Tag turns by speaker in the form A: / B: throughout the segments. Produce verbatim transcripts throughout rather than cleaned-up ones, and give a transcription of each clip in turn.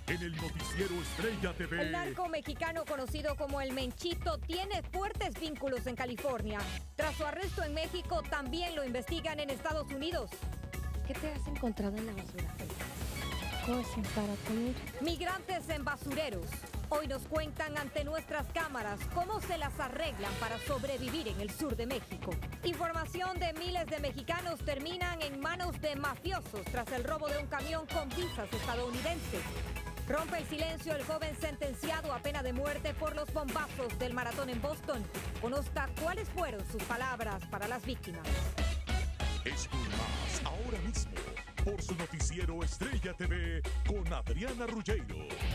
A: en el noticiero Estrella T V.
B: El narco mexicano conocido como El Menchito tiene fuertes vínculos en California. Tras su arresto en México, también lo investigan en Estados Unidos.
C: ¿Qué te has encontrado en la basura? Cosas para comer.
B: Migrantes en basureros. Hoy nos cuentan ante nuestras cámaras cómo se las arreglan para sobrevivir en el sur de México. Información de miles de mexicanos terminan en manos de mafiosos tras el robo de un camión con visas estadounidenses. Rompe el silencio el joven sentenciado a pena de muerte por los bombazos del maratón en Boston. Conozca cuáles fueron sus palabras para las víctimas.
A: Esto y más ahora mismo por su noticiero Estrella T V con Adriana Ruggiero.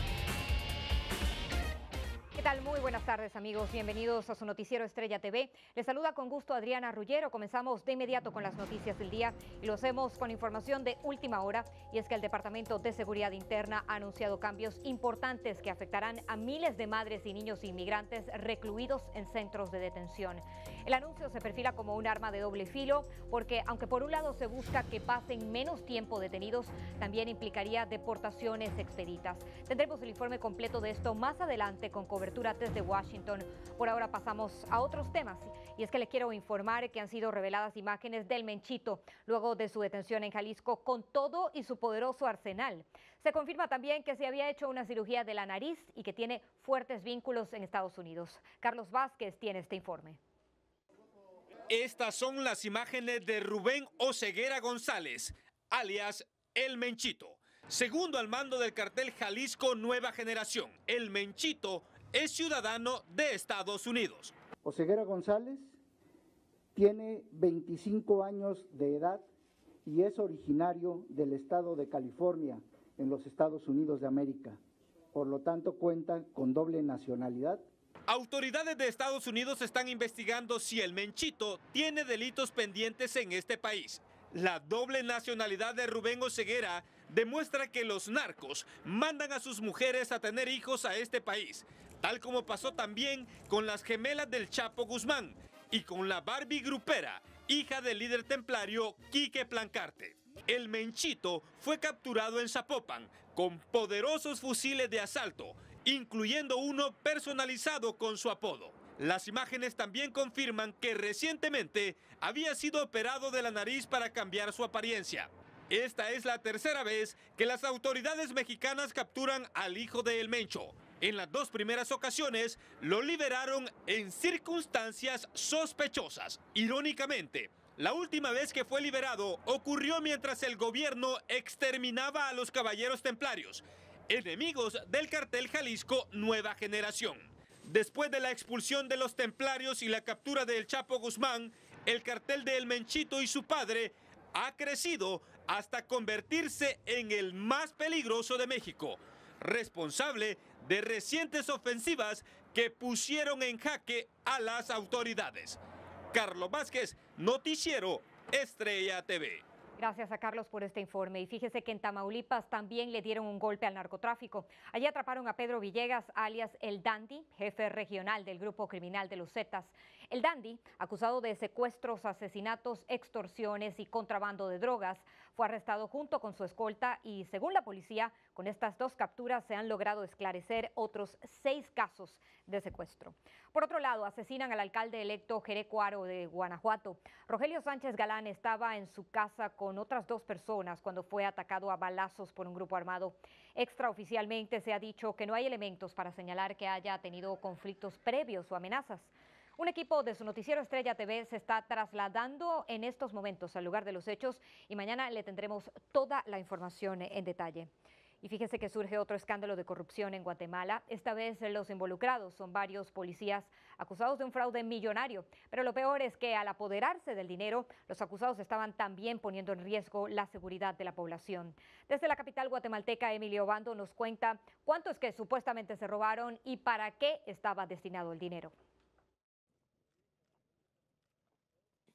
B: ¿Qué tal? Muy buenas tardes, amigos. Bienvenidos a su noticiero Estrella T V. Les saluda con gusto Adriana Ruggiero. Comenzamos de inmediato con las noticias del día y lo hacemos con información de última hora. Y es que el Departamento de Seguridad Interna ha anunciado cambios importantes que afectarán a miles de madres y niños inmigrantes recluidos en centros de detención. El anuncio se perfila como un arma de doble filo porque, aunque por un lado se busca que pasen menos tiempo detenidos, también implicaría deportaciones expeditas. Tendremos el informe completo de esto más adelante con cobertura desde Washington. Por ahora pasamos a otros temas y es que les quiero informar que han sido reveladas imágenes del Menchito luego de su detención en Jalisco con todo y su poderoso arsenal. Se confirma también que se había hecho una cirugía de la nariz y que tiene fuertes vínculos en Estados Unidos. Carlos Vázquez tiene este informe.
D: Estas son las imágenes de Rubén Oseguera González, alias El Menchito. Segundo al mando del cartel Jalisco Nueva Generación, El Menchito es ciudadano de Estados Unidos.
E: Oseguera González tiene veinticinco años de edad y es originario del estado de California, en los Estados Unidos de América. Por lo tanto, cuenta con doble nacionalidad.
D: Autoridades de Estados Unidos están investigando si el Menchito tiene delitos pendientes en este país. La doble nacionalidad de Rubén Oseguera demuestra que los narcos mandan a sus mujeres a tener hijos a este país, tal como pasó también con las gemelas del Chapo Guzmán y con la Barbie Grupera, hija del líder templario Quique Plancarte. El Menchito fue capturado en Zapopan con poderosos fusiles de asalto, incluyendo uno personalizado con su apodo. Las imágenes también confirman que recientemente había sido operado de la nariz para cambiar su apariencia. Esta es la tercera vez que las autoridades mexicanas capturan al hijo de El Mencho. En las dos primeras ocasiones lo liberaron en circunstancias sospechosas. Irónicamente, la última vez que fue liberado ocurrió mientras el gobierno exterminaba a los caballeros templarios, enemigos del cartel Jalisco Nueva Generación. Después de la expulsión de los templarios y la captura del Chapo Guzmán, el cartel de El Menchito y su padre ha crecido hasta convertirse en el más peligroso de México, responsable de recientes ofensivas que pusieron en jaque a las autoridades. Carlos Vázquez, Noticiero Estrella T V.
B: Gracias a Carlos por este informe. Y fíjese que en Tamaulipas también le dieron un golpe al narcotráfico. Allí atraparon a Pedro Villegas, alias El Dandy, jefe regional del grupo criminal de los Zetas. El Dandy, acusado de secuestros, asesinatos, extorsiones y contrabando de drogas, fue arrestado junto con su escolta y, según la policía, con estas dos capturas se han logrado esclarecer otros seis casos de secuestro. Por otro lado, asesinan al alcalde electo Jereco Aro de Guanajuato. Rogelio Sánchez Galán estaba en su casa con otras dos personas cuando fue atacado a balazos por un grupo armado. Extraoficialmente se ha dicho que no hay elementos para señalar que haya tenido conflictos previos o amenazas. Un equipo de su noticiero Estrella T V se está trasladando en estos momentos al lugar de los hechos y mañana le tendremos toda la información en detalle. Y fíjese que surge otro escándalo de corrupción en Guatemala. Esta vez los involucrados son varios policías acusados de un fraude millonario. Pero lo peor es que al apoderarse del dinero, los acusados estaban también poniendo en riesgo la seguridad de la población. Desde la capital guatemalteca, Emilio Obando nos cuenta cuánto es que supuestamente se robaron y para qué estaba destinado el dinero.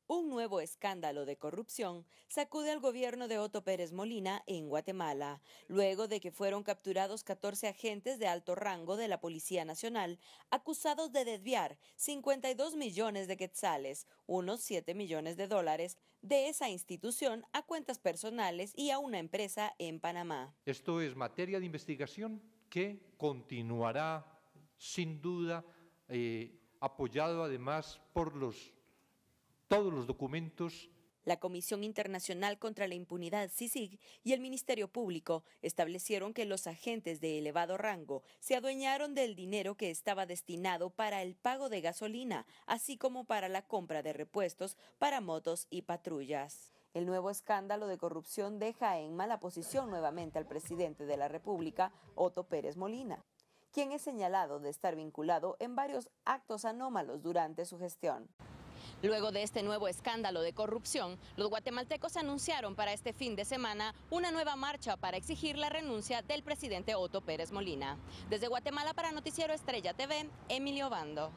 F: Un nuevo escándalo de corrupción sacude al gobierno de Otto Pérez Molina en Guatemala, luego de que fueron capturados catorce agentes de alto rango de la Policía Nacional acusados de desviar cincuenta y dos millones de quetzales, unos siete millones de dólares, de esa institución a cuentas personales y a una empresa en Panamá.
G: Esto es materia de investigación que continuará sin duda eh, apoyado además por los todos los documentos.
F: La Comisión Internacional contra la Impunidad, C I C I G, y el Ministerio Público establecieron que los agentes de elevado rango se adueñaron del dinero que estaba destinado para el pago de gasolina, así como para la compra de repuestos para motos y patrullas. El nuevo escándalo de corrupción deja en mala posición nuevamente al presidente de la República, Otto Pérez Molina, quien es señalado de estar vinculado en varios actos anómalos durante su gestión.
H: Luego de este nuevo escándalo de corrupción, los guatemaltecos anunciaron para este fin de semana una nueva marcha para exigir la renuncia del presidente Otto Pérez Molina. Desde Guatemala para Noticiero Estrella T V, Emilio Bando.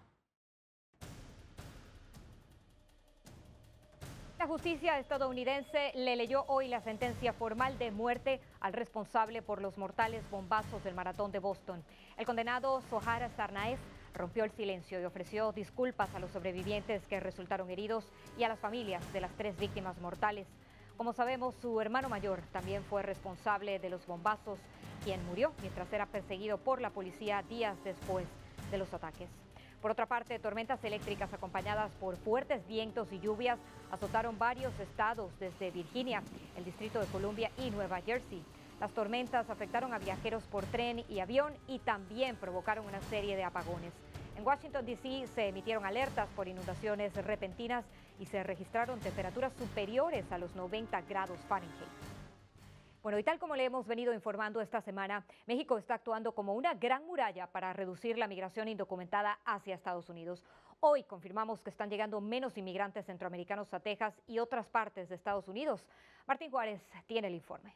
B: La justicia estadounidense le leyó hoy la sentencia formal de muerte al responsable por los mortales bombazos del maratón de Boston. El condenado Zohar Tsarnaev rompió el silencio y ofreció disculpas a los sobrevivientes que resultaron heridos y a las familias de las tres víctimas mortales. Como sabemos, su hermano mayor también fue responsable de los bombazos, quien murió mientras era perseguido por la policía días después de los ataques. Por otra parte, tormentas eléctricas acompañadas por fuertes vientos y lluvias azotaron varios estados desde Virginia, el Distrito de Columbia y Nueva Jersey. Las tormentas afectaron a viajeros por tren y avión y también provocaron una serie de apagones. En Washington, D C se emitieron alertas por inundaciones repentinas y se registraron temperaturas superiores a los noventa grados Fahrenheit. Bueno, y tal como le hemos venido informando esta semana, México está actuando como una gran muralla para reducir la migración indocumentada hacia Estados Unidos. Hoy confirmamos que están llegando menos inmigrantes centroamericanos a Texas y otras partes de Estados Unidos. Martín Juárez tiene el informe.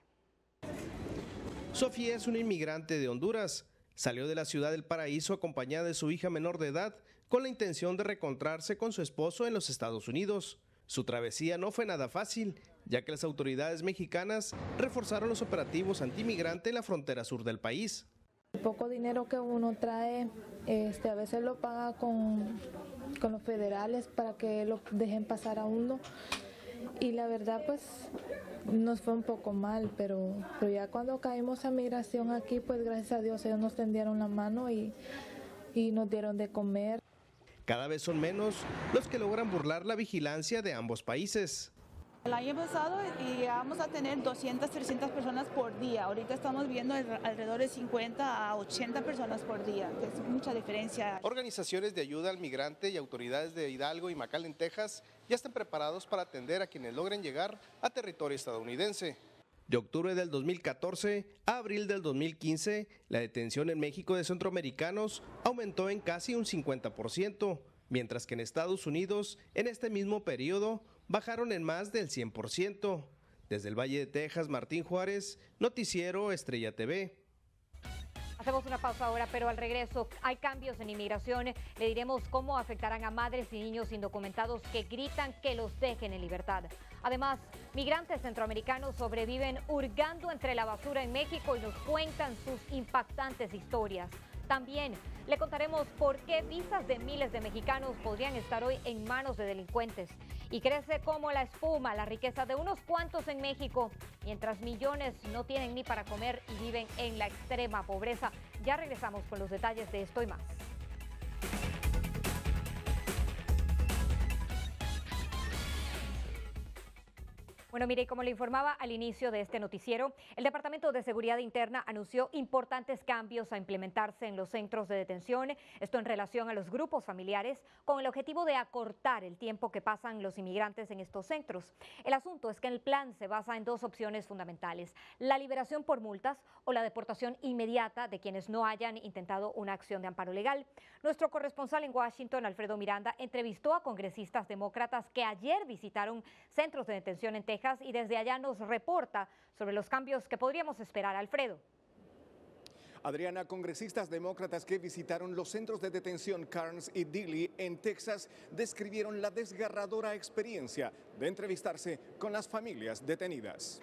I: Sofía es una inmigrante de Honduras. Salió de la ciudad del Paraíso acompañada de su hija menor de edad con la intención de reencontrarse con su esposo en los Estados Unidos. Su travesía no fue nada fácil, ya que las autoridades mexicanas reforzaron los operativos antimigrante en la frontera sur del país.
C: El poco dinero que uno trae, este, a veces lo paga con, con los federales para que lo dejen pasar a uno. Y la verdad, pues, nos fue un poco mal, pero, pero ya cuando caímos a migración aquí, pues gracias a Dios ellos nos tendieron la mano y, y nos dieron de comer.
I: Cada vez son menos los que logran burlar la vigilancia de ambos países.
J: El año pasado íbamos a tener doscientas, trescientas personas por día. Ahorita estamos viendo alrededor de cincuenta a ochenta personas por día, que es mucha diferencia.
I: Organizaciones de ayuda al migrante y autoridades de Hidalgo y McAllen, Texas, ya están preparados para atender a quienes logren llegar a territorio estadounidense. De octubre del dos mil catorce a abril del dos mil quince, la detención en México de centroamericanos aumentó en casi un cincuenta por ciento, mientras que en Estados Unidos, en este mismo periodo, bajaron en más del cien por ciento. Desde el Valle de Texas, Martín Juárez, Noticiero Estrella T V.
B: Hacemos una pausa ahora, pero al regreso hay cambios en inmigración. Le diremos cómo afectarán a madres y niños indocumentados que gritan que los dejen en libertad. Además, migrantes centroamericanos sobreviven hurgando entre la basura en México y nos cuentan sus impactantes historias. También le contaremos por qué visas de miles de mexicanos podrían estar hoy en manos de delincuentes. Y crece como la espuma la riqueza de unos cuantos en México, mientras millones no tienen ni para comer y viven en la extrema pobreza. Ya regresamos con los detalles de esto y más. Bueno, mire, y como le informaba al inicio de este noticiero, el Departamento de Seguridad Interna anunció importantes cambios a implementarse en los centros de detención, esto en relación a los grupos familiares, con el objetivo de acortar el tiempo que pasan los inmigrantes en estos centros. El asunto es que el plan se basa en dos opciones fundamentales: la liberación por multas o la deportación inmediata de quienes no hayan intentado una acción de amparo legal. Nuestro corresponsal en Washington, Alfredo Miranda, entrevistó a congresistas demócratas que ayer visitaron centros de detención en Texas y desde allá nos reporta sobre los cambios que podríamos esperar. Alfredo.
K: Adriana, congresistas demócratas que visitaron los centros de detención Carnes y Dilley en Texas describieron la desgarradora experiencia de entrevistarse con las familias detenidas.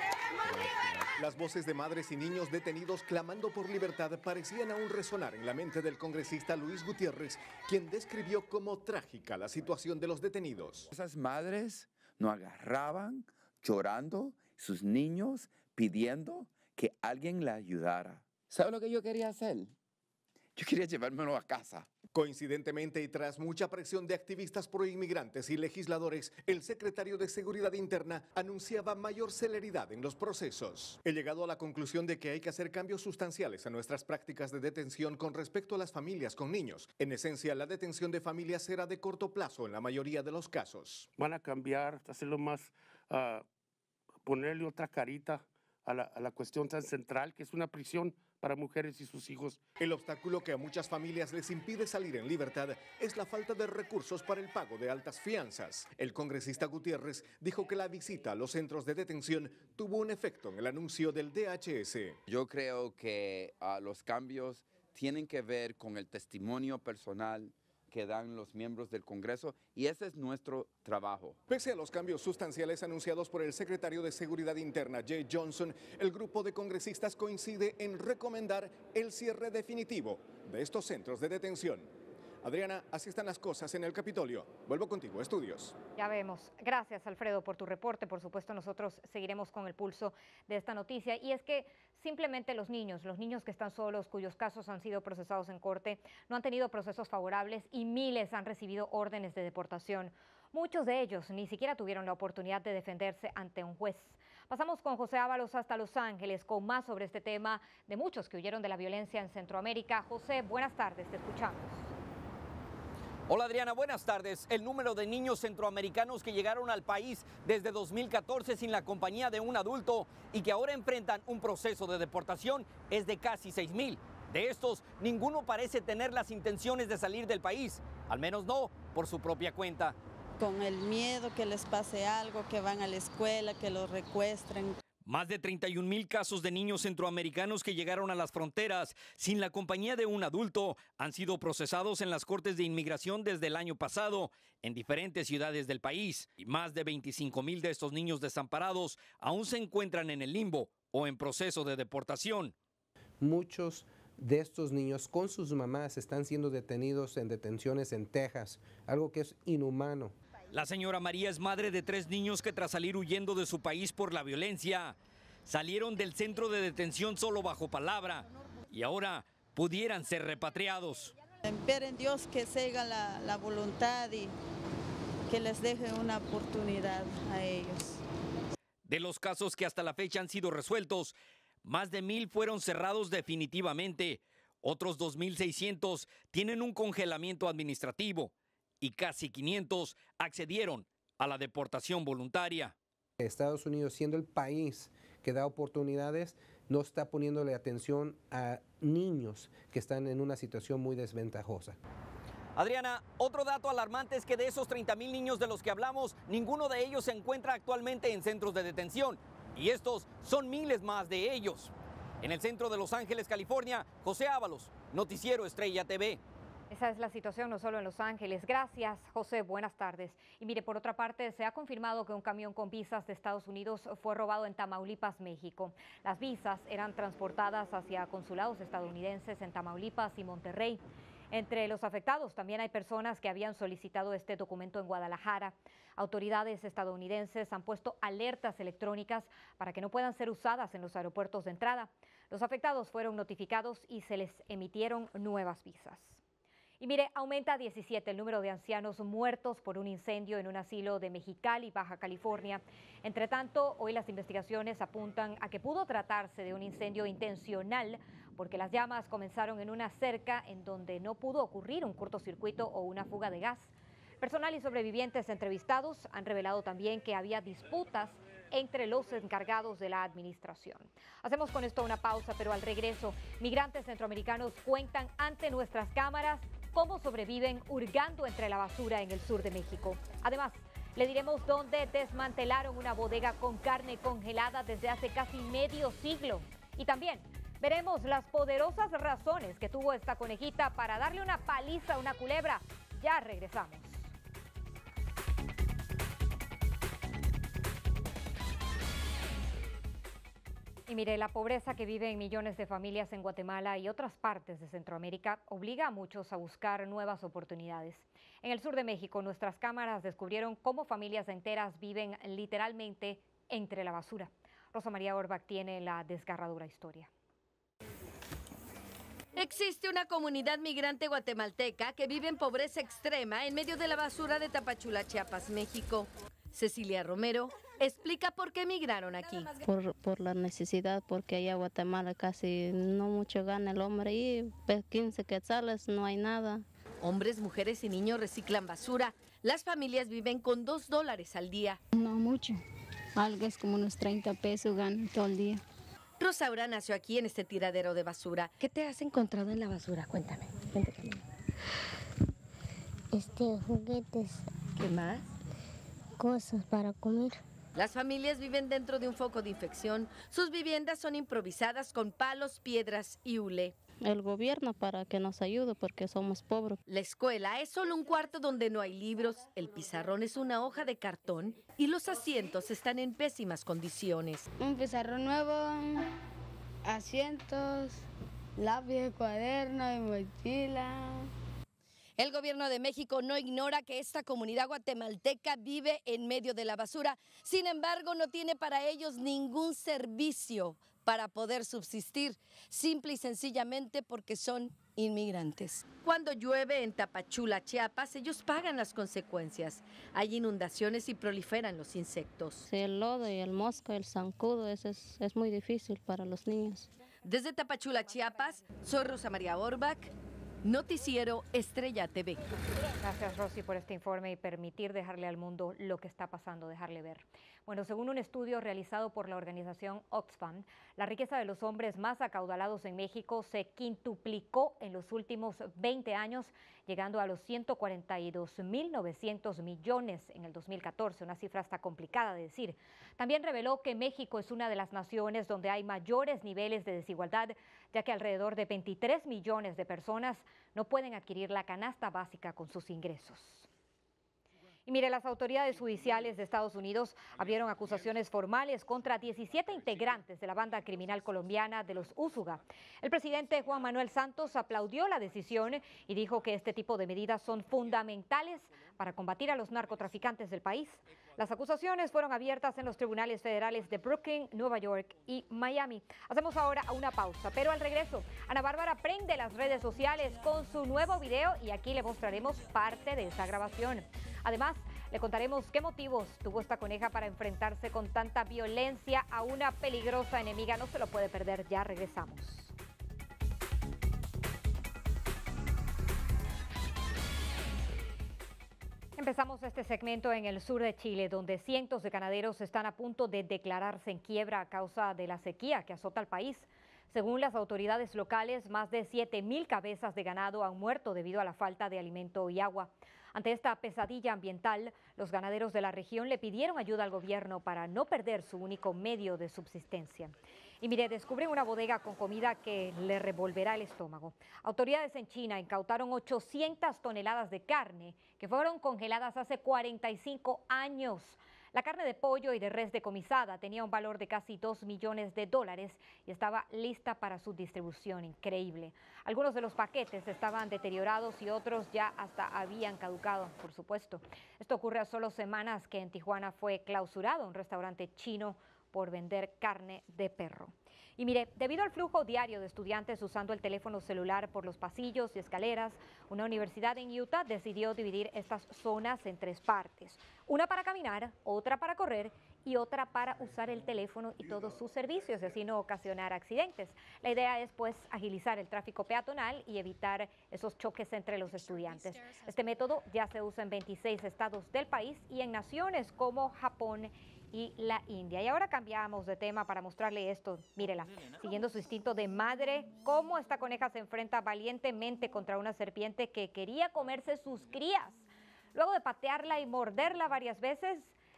K: Las voces de madres y niños detenidos clamando por libertad parecían aún resonar en la mente del congresista Luis Gutiérrez, quien describió como trágica la situación de los detenidos.
L: Esas madres nos agarraban llorando, sus niños pidiendo que alguien la ayudara. ¿Sabe lo que yo quería hacer? Yo quería llevármelo a casa.
K: Coincidentemente y tras mucha presión de activistas proinmigrantes y legisladores, el secretario de Seguridad Interna anunciaba mayor celeridad en los procesos. He llegado a la conclusión de que hay que hacer cambios sustanciales a nuestras prácticas de detención con respecto a las familias con niños. En esencia, la detención de familias será de corto plazo en la mayoría de los casos.
M: Van a cambiar, hacerlo más, uh, ponerle otra carita a la, a la cuestión tan central que es una prisión para mujeres y sus hijos.
K: El obstáculo que a muchas familias les impide salir en libertad es la falta de recursos para el pago de altas fianzas. El congresista Gutiérrez dijo que la visita a los centros de detención tuvo un efecto en el anuncio del D H S.
L: Yo creo que uh, los cambios tienen que ver con el testimonio personal que dan los miembros del Congreso, y ese es nuestro trabajo.
K: Pese a los cambios sustanciales anunciados por el secretario de Seguridad Interna, Jay Johnson, el grupo de congresistas coincide en recomendar el cierre definitivo de estos centros de detención. Adriana, así están las cosas en el Capitolio. Vuelvo contigo a estudios.
B: Ya vemos. Gracias, Alfredo, por tu reporte. Por supuesto, nosotros seguiremos con el pulso de esta noticia. Y es que simplemente los niños, los niños que están solos, cuyos casos han sido procesados en corte, no han tenido procesos favorables y miles han recibido órdenes de deportación. Muchos de ellos ni siquiera tuvieron la oportunidad de defenderse ante un juez. Pasamos con José Ábalos hasta Los Ángeles con más sobre este tema de muchos que huyeron de la violencia en Centroamérica. José, buenas tardes, te escuchamos.
N: Hola Adriana, buenas tardes. El número de niños centroamericanos que llegaron al país desde dos mil catorce sin la compañía de un adulto y que ahora enfrentan un proceso de deportación es de casi seis mil. De estos, ninguno parece tener las intenciones de salir del país, al menos no por su propia cuenta.
O: Con el miedo que les pase algo, que van a la escuela, que los recuestren.
N: Más de treinta y un mil casos de niños centroamericanos que llegaron a las fronteras sin la compañía de un adulto han sido procesados en las cortes de inmigración desde el año pasado en diferentes ciudades del país. Y más de veinticinco mil de estos niños desamparados aún se encuentran en el limbo o en proceso de deportación.
P: Muchos de estos niños con sus mamás están siendo detenidos en detenciones en Texas, algo que es inhumano.
N: La señora María es madre de tres niños que tras salir huyendo de su país por la violencia, salieron del centro de detención solo bajo palabra y ahora pudieran ser repatriados.
O: Esperen Dios que se haga la, la voluntad y que les deje una oportunidad a ellos.
N: De los casos que hasta la fecha han sido resueltos, más de mil fueron cerrados definitivamente, otros dos mil seiscientos tienen un congelamiento administrativo y casi quinientos accedieron a la deportación voluntaria.
P: Estados Unidos, siendo el país que da oportunidades, no está poniéndole atención a niños que están en una situación muy desventajosa.
N: Adriana, otro dato alarmante es que de esos treinta mil niños de los que hablamos, ninguno de ellos se encuentra actualmente en centros de detención. Y estos son miles más de ellos. En el centro de Los Ángeles, California, José Ábalos, Noticiero Estrella T V.
B: Esa es la situación no solo en Los Ángeles. Gracias, José. Buenas tardes. Y mire, por otra parte, se ha confirmado que un camión con visas de Estados Unidos fue robado en Tamaulipas, México. Las visas eran transportadas hacia consulados estadounidenses en Tamaulipas y Monterrey. Entre los afectados también hay personas que habían solicitado este documento en Guadalajara. Autoridades estadounidenses han puesto alertas electrónicas para que no puedan ser usadas en los aeropuertos de entrada. Los afectados fueron notificados y se les emitieron nuevas visas. Y mire, aumenta a diecisiete el número de ancianos muertos por un incendio en un asilo de Mexicali, Baja California. Entre tanto, hoy las investigaciones apuntan a que pudo tratarse de un incendio intencional porque las llamas comenzaron en una cerca en donde no pudo ocurrir un cortocircuito o una fuga de gas. Personal y sobrevivientes entrevistados han revelado también que había disputas entre los encargados de la administración. Hacemos con esto una pausa, pero al regreso, migrantes centroamericanos cuentan ante nuestras cámaras cómo sobreviven hurgando entre la basura en el sur de México. Además, le diremos dónde desmantelaron una bodega con carne congelada desde hace casi medio siglo. Y también Veremos las poderosas razones que tuvo esta conejita para darle una paliza a una culebra. Ya regresamos. Y mire, la pobreza que vive en millones de familias en Guatemala y otras partes de Centroamérica obliga a muchos a buscar nuevas oportunidades. En el sur de México, nuestras cámaras descubrieron cómo familias enteras viven literalmente entre la basura. Rosa María Orbach tiene la desgarradora historia.
Q: Existe una comunidad migrante guatemalteca que vive en pobreza extrema en medio de la basura de Tapachula, Chiapas, México. Cecilia Romero explica por qué emigraron aquí.
R: Por, por la necesidad, porque allá en Guatemala casi no mucho gana el hombre y quince quetzales no hay nada.
Q: Hombres, mujeres y niños reciclan basura. Las familias viven con dos dólares al día.
R: No mucho, algo es como unos treinta pesos ganan todo el día.
Q: Rosaura nació aquí en este tiradero de basura. ¿Qué te has encontrado en la basura? Cuéntame. Cuéntame.
S: Este, juguetes.
Q: ¿Qué más?
S: Cosas para comer.
Q: Las familias viven dentro de un foco de infección. Sus viviendas son improvisadas con palos, piedras y hule.
R: El gobierno para que nos ayude porque somos pobres.
Q: La escuela es solo un cuarto donde no hay libros, el pizarrón es una hoja de cartón y los asientos están en pésimas condiciones.
T: Un pizarrón nuevo, asientos, lápiz, cuaderno y mochila.
Q: El gobierno de México no ignora que esta comunidad guatemalteca vive en medio de la basura. Sin embargo, no tiene para ellos ningún servicio para poder subsistir, simple y sencillamente porque son inmigrantes. Cuando llueve en Tapachula, Chiapas, ellos pagan las consecuencias. Hay inundaciones y proliferan los insectos.
R: El lodo y el mosco, el zancudo, eso es, es muy difícil para los niños.
Q: Desde Tapachula, Chiapas, soy Rosa María Orbach, Noticiero Estrella T V.
B: Gracias, Rosy, por este informe y permitir dejarle al mundo lo que está pasando, dejarle ver. Bueno, según un estudio realizado por la organización Oxfam, la riqueza de los hombres más acaudalados en México se quintuplicó en los últimos veinte años, llegando a los ciento cuarenta y dos mil novecientos millones en el dos mil catorce, una cifra hasta complicada de decir. También reveló que México es una de las naciones donde hay mayores niveles de desigualdad, ya que alrededor de veintitrés millones de personas no pueden adquirir la canasta básica con sus ingresos. Y mire, las autoridades judiciales de Estados Unidos abrieron acusaciones formales contra diecisiete integrantes de la banda criminal colombiana de los Úsuga. El presidente Juan Manuel Santos aplaudió la decisión y dijo que este tipo de medidas son fundamentales para combatir a los narcotraficantes del país. Las acusaciones fueron abiertas en los tribunales federales de Brooklyn, Nueva York y Miami. Hacemos ahora una pausa, pero al regreso, Ana Bárbara prende las redes sociales con su nuevo video y aquí le mostraremos parte de esa grabación. Además, le contaremos qué motivos tuvo esta coneja para enfrentarse con tanta violencia a una peligrosa enemiga. No se lo puede perder, ya regresamos. Empezamos este segmento en el sur de Chile, donde cientos de ganaderos están a punto de declararse en quiebra a causa de la sequía que azota al país. Según las autoridades locales, más de siete mil cabezas de ganado han muerto debido a la falta de alimento y agua. Ante esta pesadilla ambiental, los ganaderos de la región le pidieron ayuda al gobierno para no perder su único medio de subsistencia. Y mire, descubren una bodega con comida que le revolverá el estómago. Autoridades en China incautaron ochocientas toneladas de carne que fueron congeladas hace cuarenta y cinco años. La carne de pollo y de res decomisada tenía un valor de casi dos millones de dólares y estaba lista para su distribución. Increíble. Algunos de los paquetes estaban deteriorados y otros ya hasta habían caducado, por supuesto. Esto ocurre a solo semanas que en Tijuana fue clausurado un restaurante chino por vender carne de perro. Y mire, debido al flujo diario de estudiantes usando el teléfono celular por los pasillos y escaleras, una universidad en Utah decidió dividir estas zonas en tres partes. Una para caminar, otra para correr y otra para usar el teléfono y todos sus servicios y así no ocasionar accidentes. La idea es pues agilizar el tráfico peatonal y evitar esos choques entre los estudiantes. Este método ya se usa en veintiséis estados del país y en naciones como Japón y la India. Y ahora cambiamos de tema para mostrarle esto. Mírela, siguiendo su instinto de madre, cómo esta coneja se enfrenta valientemente contra una serpiente que quería comerse sus crías. Luego de patearla y morderla varias veces,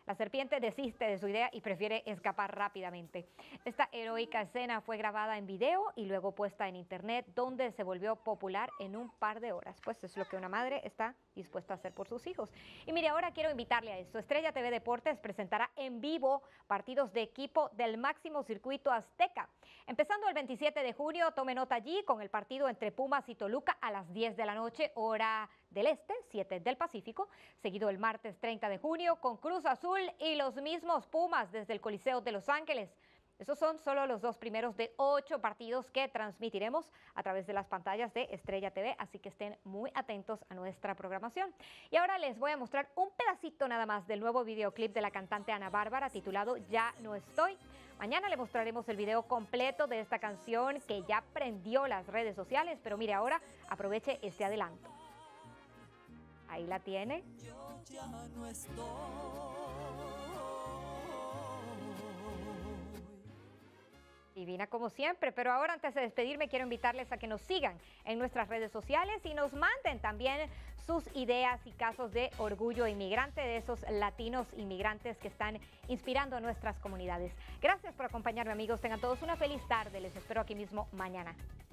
B: La serpiente desiste de su idea y prefiere escapar rápidamente. Esta heroica escena fue grabada en video y luego puesta en internet, donde se volvió popular en un par de horas. Pues es lo que una madre está dispuesta a hacer por sus hijos. Y mire, ahora quiero invitarle a esto. Estrella T V Deportes presentará en vivo partidos de equipo del máximo circuito azteca. Empezando el veintisiete de junio, tome nota allí con el partido entre Pumas y Toluca a las diez de la noche, hora del este, siete del Pacífico. Seguido el martes treinta de junio con Cruz Azul y los mismos Pumas desde el Coliseo de Los Ángeles. Esos son solo los dos primeros de ocho partidos que transmitiremos a través de las pantallas de Estrella T V, así que estén muy atentos a nuestra programación. Y ahora les voy a mostrar un pedacito nada más del nuevo videoclip de la cantante Ana Bárbara titulado Ya no estoy. Mañana le mostraremos el video completo de esta canción que ya prendió las redes sociales, pero mire, ahora aproveche este adelanto. Ahí la tiene.
U: Yo ya no estoy.
B: Divina como siempre, pero ahora antes de despedirme quiero invitarles a que nos sigan en nuestras redes sociales y nos manden también sus ideas y casos de orgullo inmigrante, de esos latinos inmigrantes que están inspirando a nuestras comunidades. Gracias por acompañarme, amigos. Tengan todos una feliz tarde. Les espero aquí mismo mañana.